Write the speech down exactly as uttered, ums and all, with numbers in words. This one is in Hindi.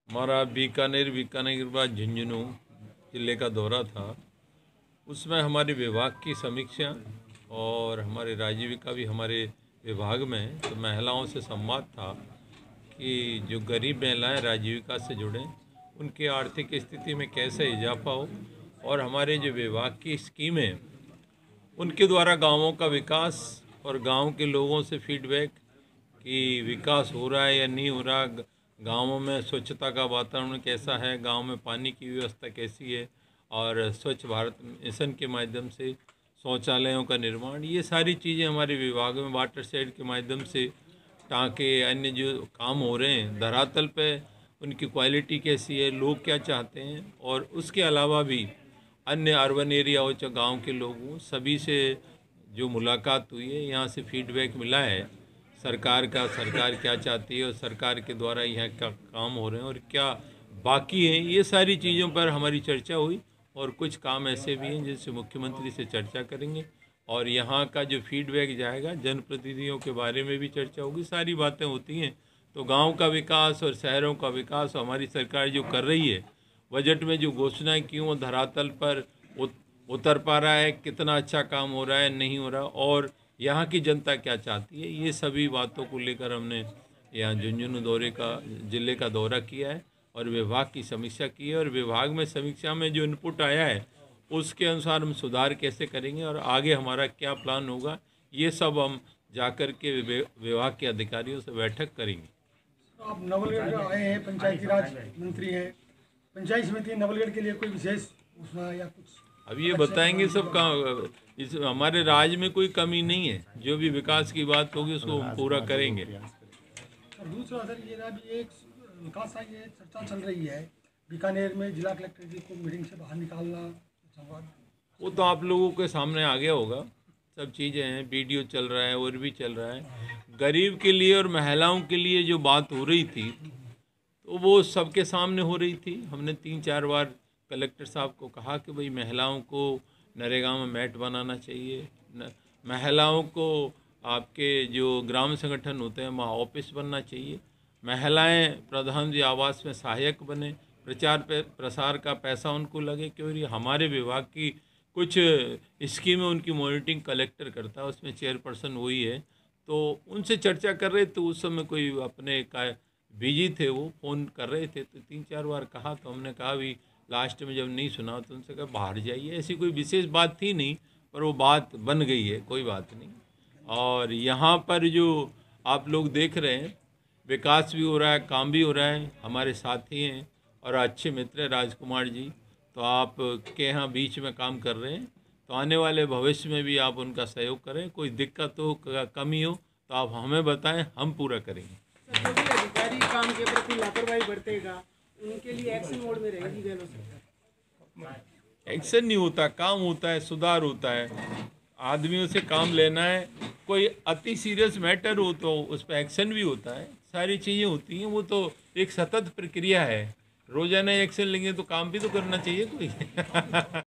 हमारा बीकानेर बीकानेर के बाद झुंझुनू जिले का दौरा था। उसमें हमारे विभाग की समीक्षा और हमारे राजीविका भी हमारे विभाग में, तो महिलाओं से संवाद था कि जो गरीब महिलाएं राजीविका से जुड़ें, उनकी आर्थिक स्थिति में कैसे इजाफा हो और हमारे जो विभाग की स्कीमें उनके द्वारा गांवों का विकास और गांव के लोगों से फीडबैक कि विकास हो रहा है या नहीं हो रहा, गांवों में स्वच्छता का वातावरण कैसा है, गांव में पानी की व्यवस्था कैसी है और स्वच्छ भारत मिशन के माध्यम से शौचालयों का निर्माण, ये सारी चीज़ें हमारे विभाग में वाटर शेड के माध्यम से टाँके अन्य जो काम हो रहे हैं धरातल पे उनकी क्वालिटी कैसी है, लोग क्या चाहते हैं, और उसके अलावा भी अन्य अर्बन एरिया हो चाहे गाँव के लोगों सभी से जो मुलाकात हुई है, यहाँ से फीडबैक मिला है सरकार का, सरकार क्या चाहती है और सरकार के द्वारा यहाँ क्या काम हो रहे हैं और क्या बाकी है, ये सारी चीज़ों पर हमारी चर्चा हुई। और कुछ काम ऐसे भी हैं जिनसे मुख्यमंत्री से चर्चा करेंगे और यहाँ का जो फीडबैक जाएगा जनप्रतिनिधियों के बारे में भी चर्चा होगी। सारी बातें होती हैं तो गांव का विकास और शहरों का विकास हमारी सरकार जो कर रही है, बजट में जो घोषणाएं की वो धरातल पर उतर पा रहा है, कितना अच्छा काम हो रहा है, नहीं हो रहा, और यहाँ की जनता क्या चाहती है, ये सभी बातों को लेकर हमने यहाँ झुंझुनू दौरे का जिले का दौरा किया है और विभाग की समीक्षा की है। और विभाग में समीक्षा में जो इनपुट आया है उसके अनुसार हम सुधार कैसे करेंगे और आगे हमारा क्या प्लान होगा, ये सब हम जाकर के विभाग के अधिकारियों से बैठक करेंगे। तो आप नवलगढ़ आए हैं, पंचायती राज मंत्री हैं, पंचायत समिति नवलगढ़ के लिए कोई विशेष घोषणा या कुछ अब ये बताएंगे सब काम। इस हमारे राज्य में कोई कमी नहीं है, जो भी विकास की बात होगी उसको हम पूरा करेंगे। और दूसरा सर ये भी एक विकास का ये चर्चा चल रही है बीकानेर में जिला कलेक्टर जी को मीटिंग से बाहर निकालना, संवाद वो तो आप लोगों के सामने आ गया होगा, सब चीज़ें हैं, वीडियो चल रहा है और भी चल रहा है। गरीब के लिए और महिलाओं के लिए जो बात हो रही थी तो वो सबके सामने हो रही थी। हमने तीन चार बार कलेक्टर साहब को कहा कि भाई महिलाओं को नरेगा में मैट बनाना चाहिए, न, महिलाओं को आपके जो ग्राम संगठन होते हैं वहाँ ऑफिस बनना चाहिए, महिलाएं प्रधानमंत्री आवास में सहायक बने, प्रचार पे प्रसार का पैसा उनको लगे, क्योंकि हमारे विभाग की कुछ स्कीमें उनकी मॉनिटरिंग कलेक्टर करता है, उसमें चेयरपर्सन वही है। तो उनसे चर्चा कर रहे थे, उस समय कोई अपने का बिजी थे, वो फ़ोन कर रहे थे, तो तीन चार बार कहा तो हमने कहा भी लास्ट में जब नहीं सुना तो उनसे कहा बाहर जाइए। ऐसी कोई विशेष बात थी नहीं, पर वो बात बन गई है, कोई बात नहीं। और यहाँ पर जो आप लोग देख रहे हैं विकास भी हो रहा है, काम भी हो रहा है, हमारे साथी हैं और अच्छे मित्र हैं राजकुमार जी, तो आप के यहाँ बीच में काम कर रहे हैं, तो आने वाले भविष्य में भी आप उनका सहयोग करें। कोई दिक्कत हो, कमी हो तो आप हमें बताएं, हम पूरा करेंगे। जो भी अधिकारी काम के प्रति लापरवाही बरतेगा उनके लिए एक्शन मोड में रहेगी गहलोत सरकार। एक्शन नहीं होता, काम होता है, सुधार होता है, आदमियों से काम लेना है। कोई अति सीरियस मैटर हो तो उस पर एक्शन भी होता है, सारी चीज़ें होती हैं, वो तो एक सतत प्रक्रिया है। रोजाना एक्शन लेंगे तो काम भी तो करना चाहिए कोई।